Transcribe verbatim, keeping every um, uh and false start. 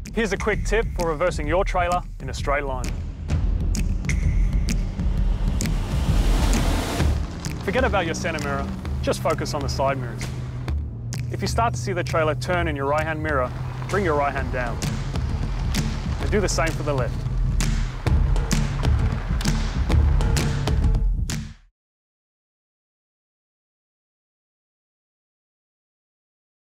Here's a quick tip for reversing your trailer in a straight line. Forget about your center mirror, just focus on the side mirrors. If you start to see the trailer turn in your right-hand mirror, bring your right hand down. And do the same for the left.